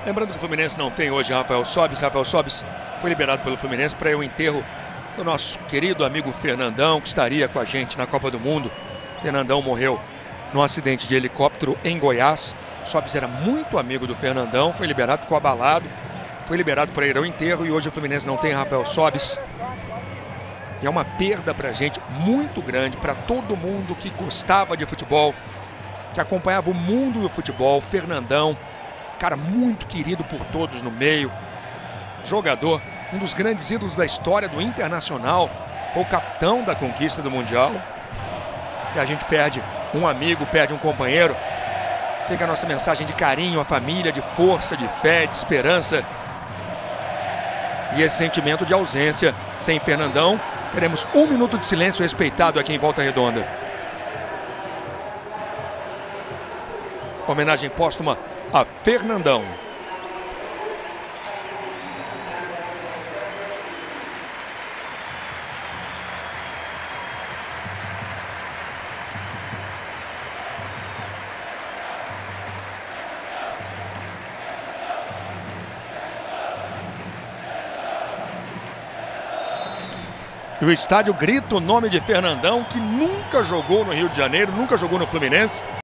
Lembrando que o Fluminense não tem hoje Rafael Sobis. Rafael Sobis foi liberado pelo Fluminense para o enterro do nosso querido amigo Fernandão, que estaria com a gente na Copa do Mundo. Fernandão morreu num acidente de helicóptero em Goiás. Sobis era muito amigo do Fernandão, foi liberado, ficou abalado. Foi liberado para ir ao enterro e hoje o Fluminense não tem Rafael Sobis. E é uma perda para a gente muito grande, para todo mundo que gostava de futebol, que acompanhava o mundo do futebol. Fernandão, cara muito querido por todos no meio, jogador, um dos grandes ídolos da história do Internacional, foi o capitão da conquista do Mundial. E a gente perde um amigo, perde um companheiro. Fica a nossa mensagem de carinho à família, de força, de fé, de esperança. E esse sentimento de ausência. Sem Fernandão, teremos 1 minuto de silêncio respeitado aqui em Volta Redonda. Homenagem póstuma a Fernandão. E o estádio grita o nome de Fernandão, que nunca jogou no Rio de Janeiro, nunca jogou no Fluminense.